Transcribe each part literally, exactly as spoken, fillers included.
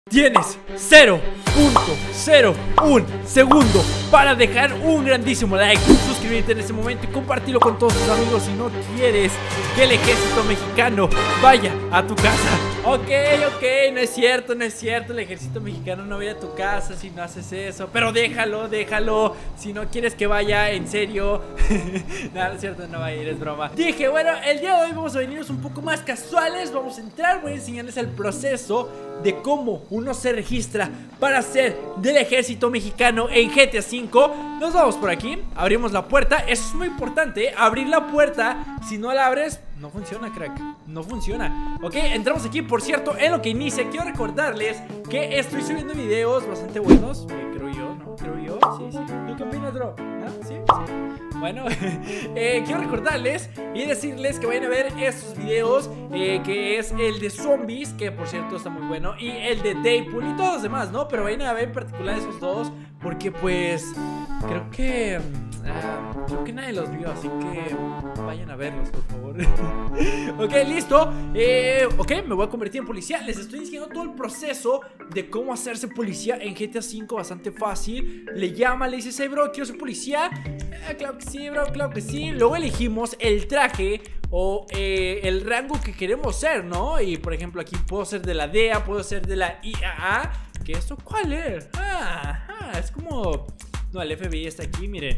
Tienes cero punto cero uno segundo para dejar un grandísimo like, suscribirte en este momento y compartirlo con todos tus amigos si no quieres que el ejército mexicano vaya a tu casa. Ok, ok, no es cierto, no es cierto, el ejército mexicano no va a ir a tu casa si no haces eso. Pero déjalo, déjalo, si no quieres que vaya, en serio. No, no es cierto, no va a ir, es broma. Dije, bueno, el día de hoy vamos a venirnos un poco más casuales. Vamos a entrar, voy a enseñarles el proceso de cómo uno se registra para ser del ejército mexicano en G T A cinco. Nos vamos por aquí, abrimos la puerta. Eso es muy importante, ¿eh? Abrir la puerta. Si no la abres, no funciona, crack, no funciona. Ok, entramos aquí, por cierto, en lo que inicia. Quiero recordarles que estoy subiendo videos bastante buenos, eh, creo yo, ¿no? Creo yo, sí, sí. ¿Tú qué opinas, bro? ¿Ah? ¿Sí? Sí. Bueno, eh, quiero recordarles y decirles que vayan a ver estos videos, eh, que es el de zombies, que por cierto está muy bueno, y el de Deadpool y todos los demás, ¿no? Pero vayan a ver en particular esos dos, porque pues creo que uh, creo que nadie los vio, así que vayan a verlos, por favor. Ok, listo. eh, Ok, me voy a convertir en policía. Les estoy diciendo todo el proceso de cómo hacerse policía en G T A cinco, bastante fácil. Le llama, le dices, hey bro, quiero ser policía. eh, Claro que sí, bro, claro que sí. Luego elegimos el traje o eh, el rango que queremos ser, ¿no? Y por ejemplo aquí puedo ser de la D E A, puedo ser de la I A A. ¿Qué esto cuál es? Ah, ah, es como... No, el F B I está aquí, miren.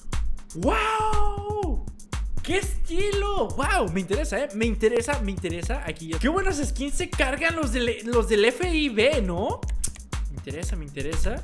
¡Wow! ¡Qué estilo! ¡Wow! Me interesa, ¿eh? Me interesa, me interesa. Aquí. ¡Qué buenos skins se cargan los del, los del F I B, ¿no? Me interesa, me interesa.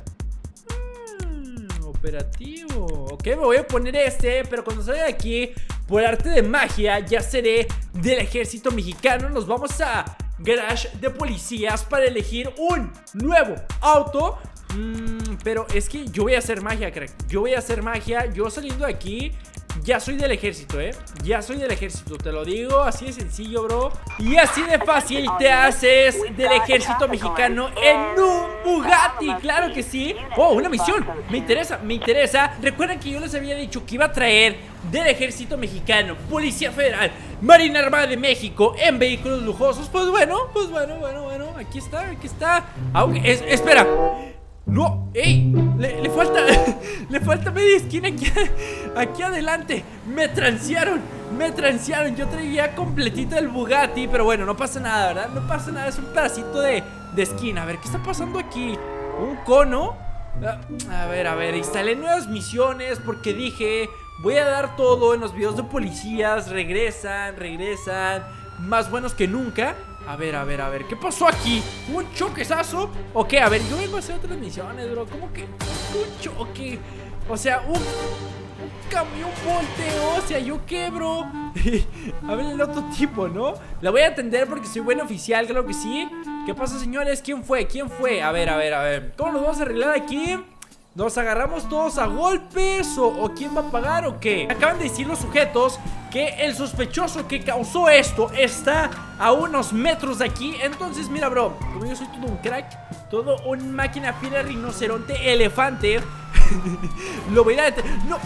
Mm, operativo. Ok, me voy a poner este. Pero cuando salga de aquí, por arte de magia, ya seré del ejército mexicano. Nos vamos a Garage de policías para elegir un nuevo auto. Mm, pero es que yo voy a hacer magia, crack. Yo voy a hacer magia. Yo saliendo de aquí ya soy del ejército, eh. Ya soy del ejército, te lo digo. Así de sencillo, bro. Y así de fácil te haces del ejército mexicano en un Bugatti. Claro que sí. Oh, una misión. Me interesa, me interesa. Recuerden que yo les había dicho que iba a traer del ejército mexicano, Policía Federal, Marina Armada de México en vehículos lujosos. Pues bueno, pues bueno, bueno, bueno. Aquí está, aquí está. Aunque, es, espera. No, ey, le, le falta, le falta media esquina aquí, aquí adelante. Me transearon, me transearon. Yo traía completito el Bugatti, pero bueno, no pasa nada, ¿verdad? No pasa nada, es un pedacito de, de esquina. A ver, ¿qué está pasando aquí? ¿Un cono? A ver, a ver, instalé nuevas misiones porque dije, voy a dar todo en los videos de policías. Regresan, regresan, más buenos que nunca. A ver, a ver, a ver, ¿qué pasó aquí? ¿Un choquezazo? Ok, a ver, yo vengo a hacer otras misiones, bro. ¿Cómo que un choque? O sea, un, un camión volteo. O sea, ¿yo qué, bro? A ver el otro tipo, ¿no? La voy a atender porque soy buen oficial, creo que sí. ¿Qué pasa, señores? ¿Quién fue? ¿Quién fue? A ver, a ver, a ver, ¿cómo nos vamos a arreglar aquí? ¿Nos agarramos todos a golpes? ¿O, o quién va a pagar o qué? Acaban de decir los sujetos que el sospechoso que causó esto está a unos metros de aquí. Entonces, mira, bro, como yo soy todo un crack, todo un máquina fiera, rinoceronte, elefante, lo voy a detener. ¡No!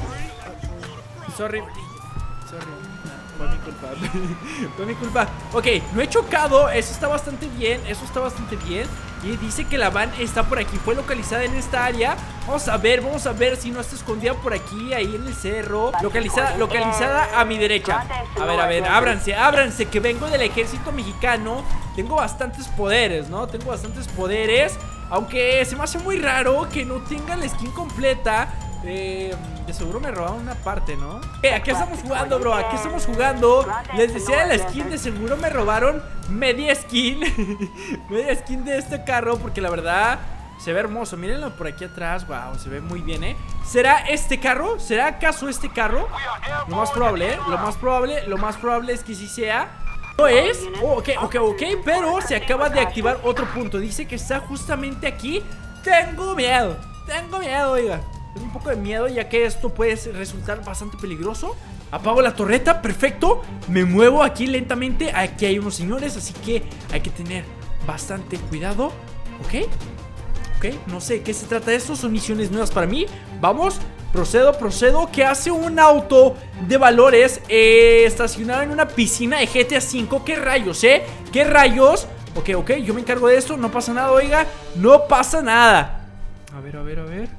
Sorry. Sorry. Fue mi culpa. Fue mi culpa. Ok, no he chocado. Eso está bastante bien. Eso está bastante bien. Y dice que la van está por aquí. Fue localizada en esta área. Vamos a ver, vamos a ver si no está escondida por aquí, ahí en el cerro. Localizada, localizada a mi derecha. A ver, a ver, ábranse, ábranse, que vengo del ejército mexicano. Tengo bastantes poderes, ¿no? Tengo bastantes poderes. Aunque se me hace muy raro que no tenga la skin completa. Eh, de seguro me robaron una parte, ¿no? Eh, ¿a qué estamos jugando, bro? ¿A qué estamos jugando? Les decía de la skin, de seguro me robaron media skin. Media skin de este carro, porque la verdad se ve hermoso. Mírenlo por aquí atrás, wow, se ve muy bien, ¿eh? ¿Será este carro? ¿Será acaso este carro? Lo más probable, ¿eh? Lo más probable, lo más probable es que sí sea. ¿No es? Oh, ok, ok, ok, pero se acaba de activar otro punto. Dice que está justamente aquí. Tengo miedo, tengo miedo, oiga. Tengo un poco de miedo ya que esto puede resultar bastante peligroso. Apago la torreta, perfecto. Me muevo aquí lentamente. Aquí hay unos señores, así que hay que tener bastante cuidado. Ok, ok, no sé de qué se trata esto. Son misiones nuevas para mí. Vamos, procedo, procedo. ¿Qué hace un auto de valores eh, estacionado en una piscina de G T A cinco? ¿Qué rayos, eh? ¿Qué rayos? Ok, ok, yo me encargo de esto. No pasa nada, oiga. No pasa nada. A ver, a ver, a ver.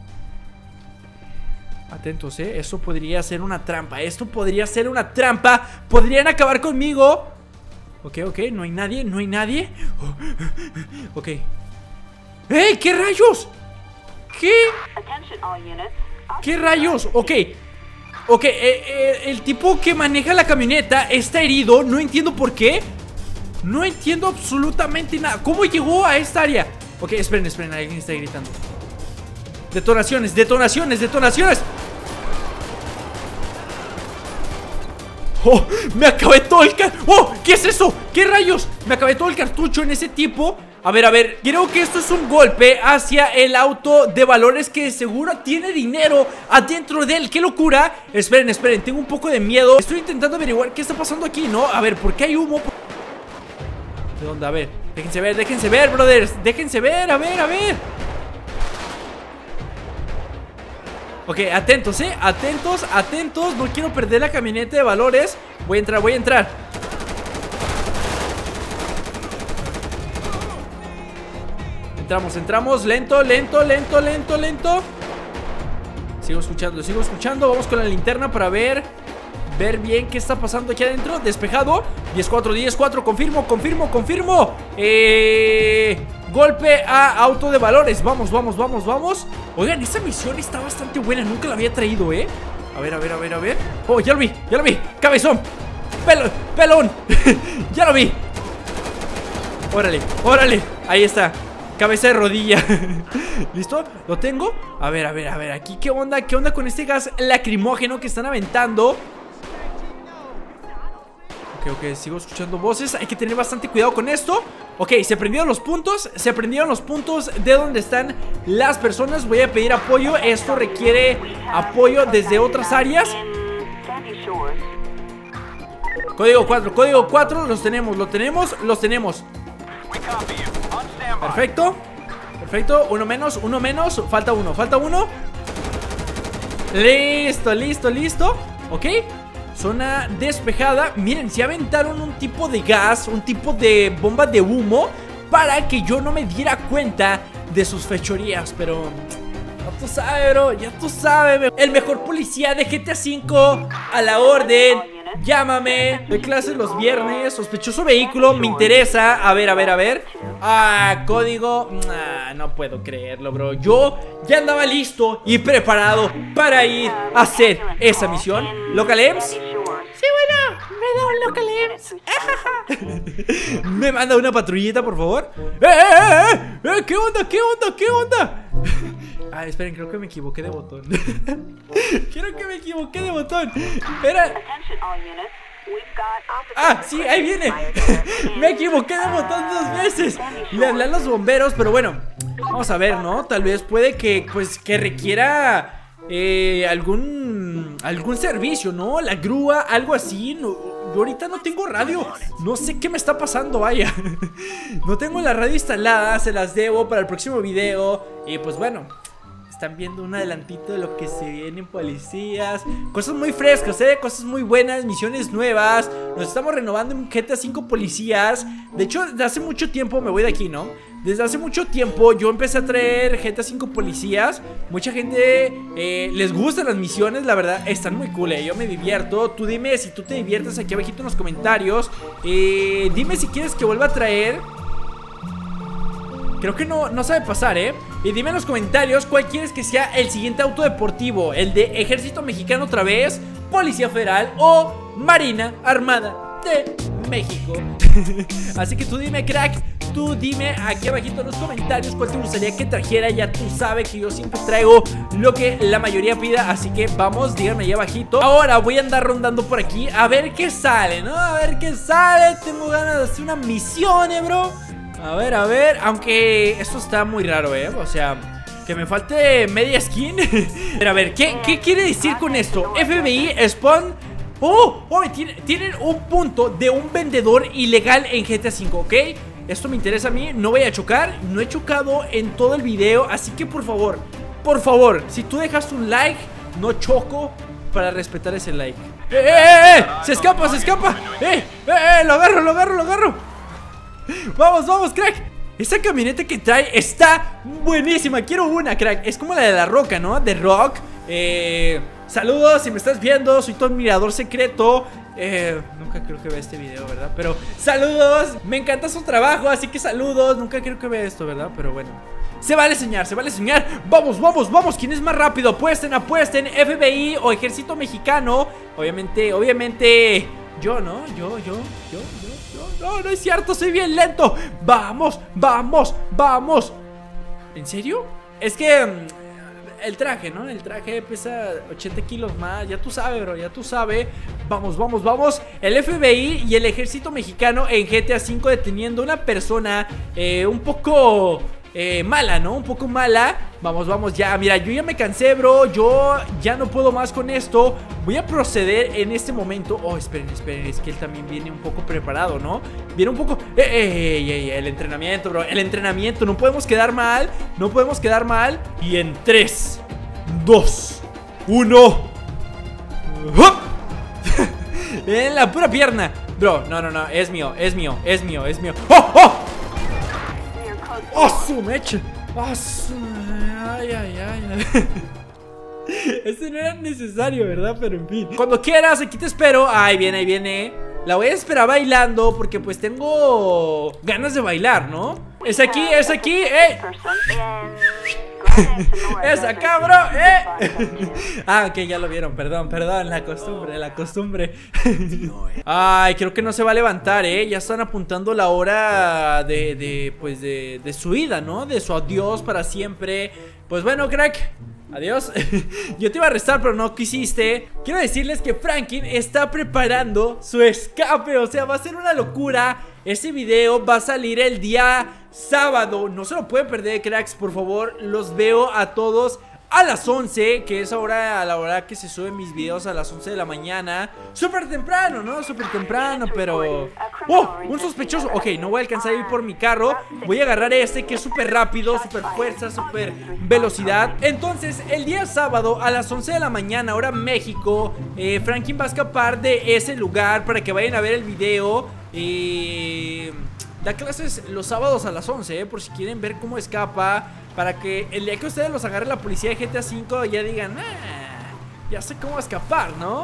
Atentos, eh. Esto podría ser una trampa. Esto podría ser una trampa. Podrían acabar conmigo. Ok, ok, no hay nadie, no hay nadie. Oh, ok. ¡Ey! ¿Qué rayos? ¿Qué? ¿Qué rayos? Ok. Ok, eh, eh, el tipo que maneja la camioneta está herido. No entiendo por qué. No entiendo absolutamente nada. ¿Cómo llegó a esta área? Ok, esperen, esperen, alguien está gritando. Detonaciones, detonaciones, detonaciones. ¡Oh! Me acabé todo el car... ¡Oh! ¿Qué es eso? ¿Qué rayos? Me acabé todo el cartucho en ese tipo. A ver, a ver, creo que esto es un golpe hacia el auto de valores que seguro tiene dinero adentro de él. ¡Qué locura! Esperen, esperen, tengo un poco de miedo. Estoy intentando averiguar qué está pasando aquí, ¿no? A ver, ¿por qué hay humo? ¿De dónde? A ver, déjense ver, déjense ver, brothers. Déjense ver, a ver, a ver. Ok, atentos, eh, atentos, atentos. No quiero perder la camioneta de valores. Voy a entrar, voy a entrar. Entramos, entramos, lento, lento, lento, lento, lento. Sigo escuchando, sigo escuchando. Vamos con la linterna para ver Ver bien qué está pasando aquí adentro. Despejado, diez cuatro, diez cuatro, confirmo, confirmo, confirmo. Eh... Golpe a auto de valores. Vamos, vamos, vamos, vamos. Oigan, esta misión está bastante buena. Nunca la había traído, ¿eh? A ver, a ver, a ver, a ver. Oh, ya lo vi, ya lo vi. Cabezón, pelón, pelón. Ya lo vi. Órale, órale. Ahí está, cabeza de rodilla. ¿Listo? ¿Lo tengo? A ver, a ver, a ver. Aquí, ¿qué onda? ¿Qué onda con este gas lacrimógeno que están aventando? Ok, ok, sigo escuchando voces. Hay que tener bastante cuidado con esto. Ok, se prendieron los puntos. Se prendieron los puntos de donde están las personas. Voy a pedir apoyo. Esto requiere apoyo desde otras áreas. Código cuatro, código cuatro. Los tenemos, los tenemos, los tenemos. Perfecto. Perfecto, uno menos, uno menos. Falta uno, falta uno. Listo, listo, listo. Ok, zona despejada. Miren, se aventaron un tipo de gas, un tipo de bomba de humo para que yo no me diera cuenta de sus fechorías. Pero ya tú sabes, bro, ya tú sabes. El mejor policía de G T A cinco a la orden. Llámame. Doy clases los viernes. Sospechoso vehículo, me interesa. A ver, a ver, a ver. Ah, código. Ah, no puedo creerlo, bro. Yo ya andaba listo y preparado para ir a hacer esa misión. ¿Local E M S? Sí, bueno, me da un local E M S. Me manda una patrullita, por favor. ¡Eh, eh, eh! eh! ¿Qué onda? ¿Qué onda? ¿Qué onda? Ah, esperen, creo que me equivoqué de botón. Creo que me equivoqué de botón. Era... Ah, sí, ahí viene. Me equivoqué de botón dos veces. Le hablé a los bomberos, pero bueno, vamos a ver, ¿no? Tal vez puede que, pues, que requiera eh, algún algún servicio, ¿no? La grúa, algo así. No, yo ahorita no tengo radio. No sé qué me está pasando, vaya. No tengo la radio instalada. Se las debo para el próximo video. Y pues bueno, están viendo un adelantito de lo que se viene en policías. Cosas muy frescas, ¿eh? Cosas muy buenas, misiones nuevas. Nos estamos renovando en G T A cinco policías. De hecho, desde hace mucho tiempo, me voy de aquí, ¿no? Desde hace mucho tiempo yo empecé a traer G T A cinco policías. Mucha gente eh, les gustan las misiones, la verdad, están muy cool, ¿eh? Yo me divierto. Tú dime si tú te diviertes aquí abajito en los comentarios. eh, Dime si quieres que vuelva a traer. Creo que no, no sabe pasar, ¿eh? Y dime en los comentarios cuál quieres que sea el siguiente auto deportivo. El de Ejército Mexicano otra vez, Policía Federal o Marina Armada de México. Así que tú dime, crack. Tú dime aquí abajito en los comentarios cuál te gustaría que trajera. Ya tú sabes que yo siempre traigo lo que la mayoría pida. Así que vamos, díganme ahí abajito. Ahora voy a andar rondando por aquí a ver qué sale, ¿no? A ver qué sale. Tengo ganas de hacer una misión, ¿eh, bro? A ver, a ver, aunque esto está muy raro, ¿eh? O sea, que me falte media skin. Pero a ver, ¿qué, ¿qué quiere decir con esto? F B I, spawn. Oh, oh, tienen, tienen un punto de un vendedor ilegal en G T A cinco, ¿ok? Esto me interesa a mí, no voy a chocar. No he chocado en todo el video. Así que por favor, por favor, si tú dejas un like, no choco para respetar ese like. ¡Eh, eh, eh! ¡Se escapa, se escapa! ¡Eh, eh, eh! ¡Lo agarro, lo agarro, lo agarro! Vamos, vamos, crack. Esa camioneta que trae está buenísima. Quiero una, crack. Es como la de La Roca, ¿no? De Rock. Eh, saludos, si me estás viendo. Soy tu admirador secreto. Eh, nunca creo que vea este video, ¿verdad? Pero saludos. Me encanta su trabajo, así que saludos. Nunca creo que vea esto, ¿verdad? Pero bueno, se vale soñar, se vale soñar. Vamos, vamos, vamos. ¿Quién es más rápido? Apuesten, apuesten. F B I o Ejército Mexicano. Obviamente, obviamente yo, ¿no? Yo, yo, yo, yo, yo. No, no es cierto, soy bien lento. Vamos, vamos, vamos. ¿En serio? Es que el traje, ¿no? El traje pesa ochenta kilos más. Ya tú sabes, bro, ya tú sabes. Vamos, vamos, vamos. El F B I y el Ejército Mexicano en G T A cinco deteniendo a una persona eh, un poco eh, mala, ¿no? Un poco mala. Vamos, vamos, ya, mira, yo ya me cansé, bro. Yo ya no puedo más con esto. Voy a proceder en este momento. Oh, esperen, esperen, es que él también viene un poco preparado, ¿no? Viene un poco... ¡Eh, eh, eh, eh! El entrenamiento, bro, el entrenamiento. No podemos quedar mal, no podemos quedar mal. Y en tres, dos, uno. En la pura pierna. Bro, no, no, no, es mío, es mío, es mío, es mío. ¡Oh, oh! ¡Oh, su mecha! ¡Oh, su... Ay, ay, ay! Este no era necesario, ¿verdad? Pero en fin, cuando quieras, aquí te espero. Ahí viene, ahí viene. La voy a esperar bailando porque pues tengo ganas de bailar, ¿no? Es aquí, es aquí, ¡eh! Es acá, bro, ¡eh! Ah, ok, ya lo vieron, perdón, perdón. La costumbre, la costumbre. Ay, creo que no se va a levantar, ¿eh? Ya están apuntando la hora de, de pues de, de su ida, ¿no? De su adiós para siempre. Pues bueno, crack, adiós. Yo te iba a arrestar, pero no quisiste. Quiero decirles que Franklin está preparando su escape. O sea, va a ser una locura. Ese video va a salir el día sábado. No se lo pueden perder, cracks, por favor. Los veo a todos a las once, que es ahora a la hora que se suben mis videos, a las once de la mañana. Súper temprano, ¿no? Súper temprano, pero... ¡Oh! Un sospechoso. Ok, no voy a alcanzar a ir por mi carro. Voy a agarrar este que es súper rápido, súper fuerza, súper velocidad. Entonces, el día sábado a las once de la mañana, hora México, eh, Franklin va a escapar de ese lugar para que vayan a ver el video. Y... da clases los sábados a las once, eh, por si quieren ver cómo escapa. Para que el día que ustedes los agarre la policía de G T A cinco ya digan, ah, ya sé cómo escapar, ¿no?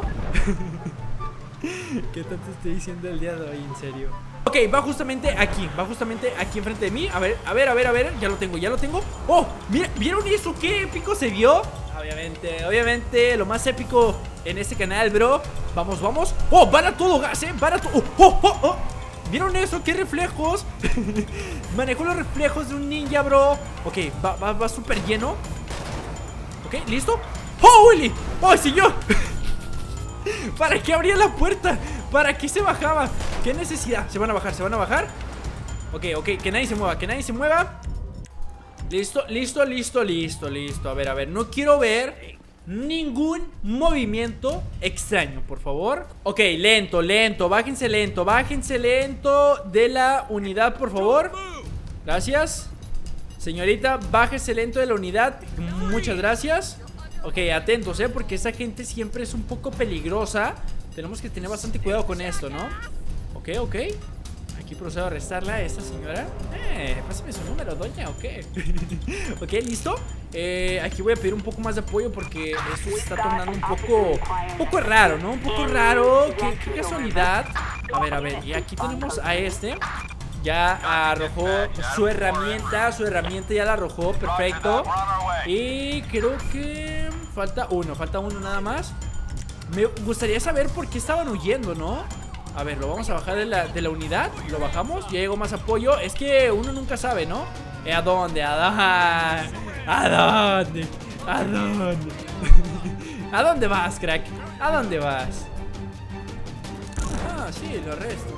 ¿Qué tanto estoy diciendo el día de hoy, en serio? Ok, va justamente aquí, va justamente aquí enfrente de mí. A ver, a ver, a ver, a ver, ya lo tengo, ya lo tengo. Oh, mira, ¿vieron eso? ¿Qué épico se vio? Obviamente, obviamente, lo más épico en este canal, bro. Vamos, vamos. Oh, van a todo gas, eh, van a todo. Oh, oh, oh, oh. ¿Vieron eso? ¿Qué reflejos? Manejo los reflejos de un ninja, bro. Ok, va, va, va súper lleno. Ok, ¿listo? ¡Oh, Willy! ¡Oh, señor! ¿Para qué abría la puerta? ¿Para qué se bajaba? ¿Qué necesidad? ¿Se van a bajar? ¿Se van a bajar? Ok, ok, que nadie se mueva, que nadie se mueva. Listo, listo, listo, listo, listo. A ver, a ver, no quiero ver ningún movimiento extraño, por favor. Ok, lento, lento, bájense lento, bájense lento de la unidad, por favor. Gracias. Señorita, bájese lento de la unidad. Muchas gracias. Ok, atentos, eh, porque esa gente siempre es un poco peligrosa. Tenemos que tener bastante cuidado con esto, ¿no? Ok, ok. Aquí procedo a arrestarla a esta señora. Eh, pásame su número, doña, ¿o qué? Ok, listo. eh, Aquí voy a pedir un poco más de apoyo porque esto se está tornando un poco Un poco raro, ¿no? Un poco raro. Qué, qué casualidad. A ver, a ver, y aquí tenemos a este. Ya arrojó su herramienta. Su herramienta ya la arrojó, perfecto. Y creo que falta uno, falta uno nada más. Me gustaría saber por qué estaban huyendo, ¿no? A ver, lo vamos a bajar de la, de la unidad. Lo bajamos, ya llegó más apoyo. Es que uno nunca sabe, ¿no? ¿Eh, ¿A dónde? ¿A dónde? ¿A dónde? ¿A dónde? ¿A dónde vas, crack? ¿A dónde vas? Ah, sí, lo arresto.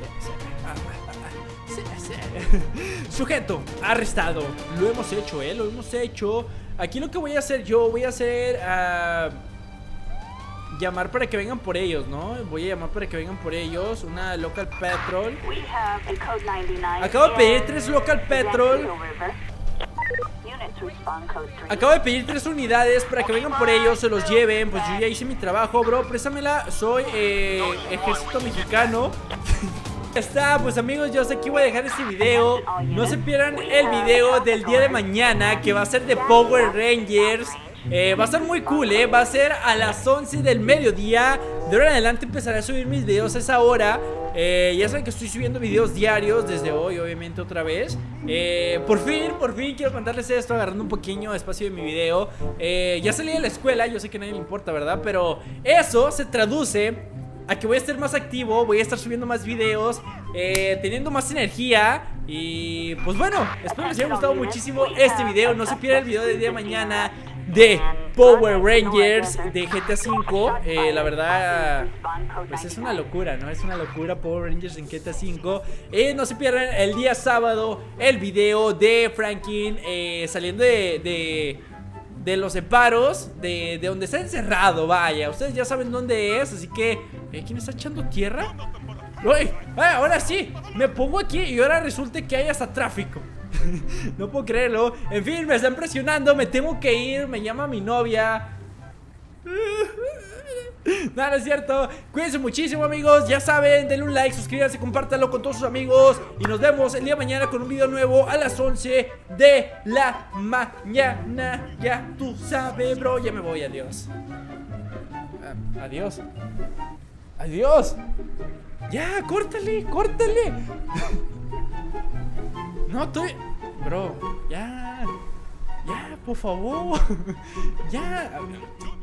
Sí, sí. Sujeto, arrestado. Lo hemos hecho, eh, lo hemos hecho. Aquí lo que voy a hacer yo, voy a hacer... Uh, llamar para que vengan por ellos, ¿no? Voy a llamar para que vengan por ellos. Una local patrol. Acabo de pedir tres local patrol. Acabo de pedir tres unidades para que vengan por ellos, se los lleven. Pues yo ya hice mi trabajo, bro, préstamela. Soy eh, Ejército Mexicano. Está, pues amigos, yo hasta aquí voy a dejar este video. No se pierdan el video del día de mañana, que va a ser de Power Rangers. eh, Va a estar muy cool, eh va a ser a las once del mediodía. De ahora en adelante empezaré a subir mis videos a esa hora. Eh, ya saben que estoy subiendo videos diarios desde hoy, obviamente otra vez. eh, Por fin, por fin quiero contarles esto, agarrando un pequeño espacio de mi video. eh, Ya salí de la escuela, yo sé que a nadie le importa, ¿verdad? Pero eso se traduce a que voy a estar más activo, voy a estar subiendo más videos, eh, teniendo más energía. Y pues bueno, espero que les haya gustado muchísimo este video. No se pierdan el video del día de mañana de Power Rangers de G T A cinco. eh, La verdad, pues es una locura, ¿no? Es una locura Power Rangers en G T A cinco. eh, No se pierdan el día sábado el video de Franklin eh, saliendo de... de de los separos, de, de donde está encerrado, vaya. Ustedes ya saben dónde es, así que... ¿eh, ¿quién está echando tierra? ¡Uy! ¡Ah, ahora sí! Me pongo aquí y ahora resulta que hay hasta tráfico. No puedo creerlo. En fin, me están presionando, me tengo que ir. Me llama mi novia. No, no es cierto. Cuídense muchísimo, amigos. Ya saben, denle un like, suscríbanse, compártanlo con todos sus amigos. Y nos vemos el día de mañana con un video nuevo a las once de la mañana. Ya tú sabes, bro. Ya me voy, adiós. Ah, adiós. Adiós. Ya, córtale, córtale. No, estoy... Bro, ya. Ya, por favor. Ya.